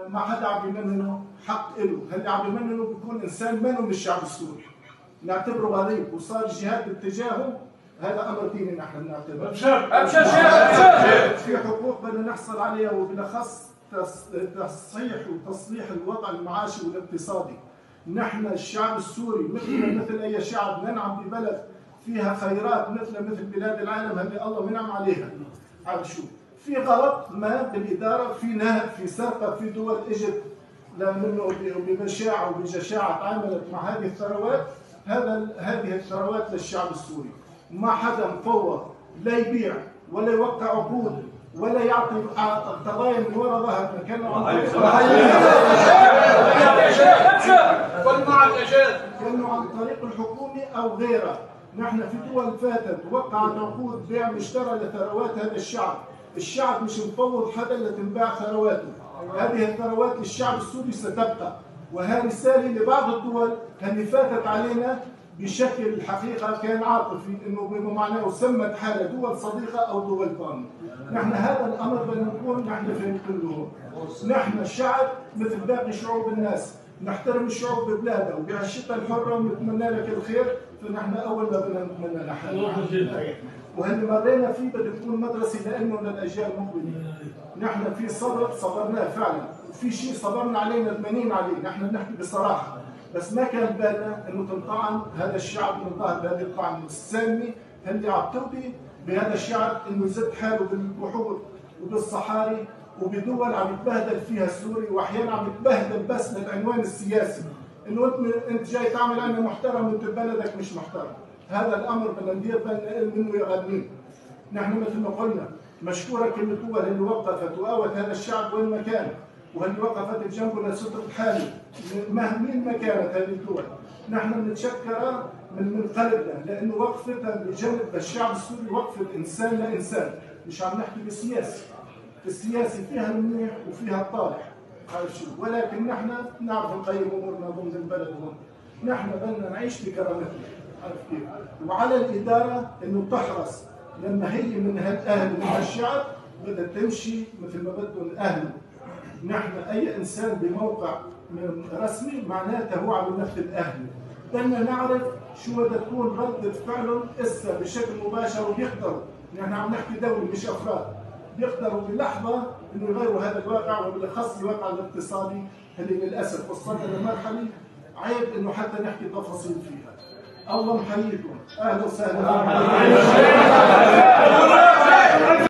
ما حدا عم يمننه حق له، اللي عم يمننه بيكون انسان منه من الشعب السوري. نعتبره غريب وصار الجهاد باتجاهه، هذا امر ديني نحن بنعتبره. في حقوق بدنا نحصل عليها وبالاخص تصحيح وتصليح الوضع المعاشي والاقتصادي. نحن الشعب السوري مثل اي شعب ننعم ببلد فيها خيرات مثل بلاد العالم اللي الله منعم عليها. عارف شو؟ في غلط ما بالاداره، في نهب، في سرقه، في دول اجت منه ببشاعه وبجشاعه تعاملت مع هذه الثروات. هذه الثروات للشعب السوري. ما حدا مفوض لا يبيع ولا يوقع عقود ولا يعطي قضايا من وراء ظهرنا. كانوا عن طريق الحكومه او غيرها. نحن في دول فاتت وقعت عقود بيع مشترى لثروات هذا الشعب. الشعب مش مفوض حدا لتنباع ثرواته. هذه الثروات للشعب السوري ستبقى، وهذه رساله لبعض الدول اللي فاتت علينا بشكل الحقيقه كان عاطفي، انه بما معناه سمت حالها دول صديقه او دول ثانيه. نحن هذا الامر بدنا نكون نحن فهمتين له. نحن الشعب مثل باقي شعوب الناس، نحترم الشعوب ببلادها وبعيشتها الحره ونتمنى لك الخير، فنحن اول ما بدنا نتمنى نحن. وهاللي مرينا فيه بده يكون مدرسه لنا وللاجيال المقبله. نحن في صبر صبرناه فعلا، وفي شيء صبرنا عليه ندمانين عليه، نحن بنحكي بصراحه، بس ما كان بالنا انه تنطعن هذا الشعب من ظهر بهذه الطعنه السامه اللي عم تودي بهذا الشعب انه يزد حاله بالبحور وبالصحاري وبدول عم يتبهدل فيها السوري، واحيانا عم يتبهدل بس للعنوان السياسي، انه انت جاي تعمل عنا محترم وانت ببلدك مش محترم. هذا الامر بدنا ندير بالنا منه يا غنيم. نحن مثل ما قلنا مشكوره كل الدول اللي وقفت وقوت هذا الشعب وين ما كان، واللي وقفت بجنبه لستر حاله مين ما كانت هذه الدول. نحن بنتشكرها من قلبنا، لانه وقفتها بجنب الشعب السوري وقفه انسان لانسان، مش عم نحكي بالسياسه. السياسه فيها المنيح وفيها الطالح، عارف شو، ولكن نحن نعرف نقيم امورنا ضمن البلد هون. نحن بدنا نعيش بكرامتنا، عارف كيف؟ وعلى الاداره انه تحرص لما هي من هالاهل ومن هالشعب بدها تمشي مثل ما بدهم اهله. نحن اي انسان بموقع رسمي معناته هو عم يمثل اهله. بدنا نعرف شو بدها تكون ردة فعلهم اسا بشكل مباشر، وبيقدروا، نحن عم نحكي دولة مش افراد، بيقدروا بلحظة انه يغيروا هذا الواقع، وبالاخص الواقع الاقتصادي اللي للاسف وصلنا لمرحلة عيب انه حتى نحكي تفاصيل فيها. الله محييكم، اهلا وسهلا.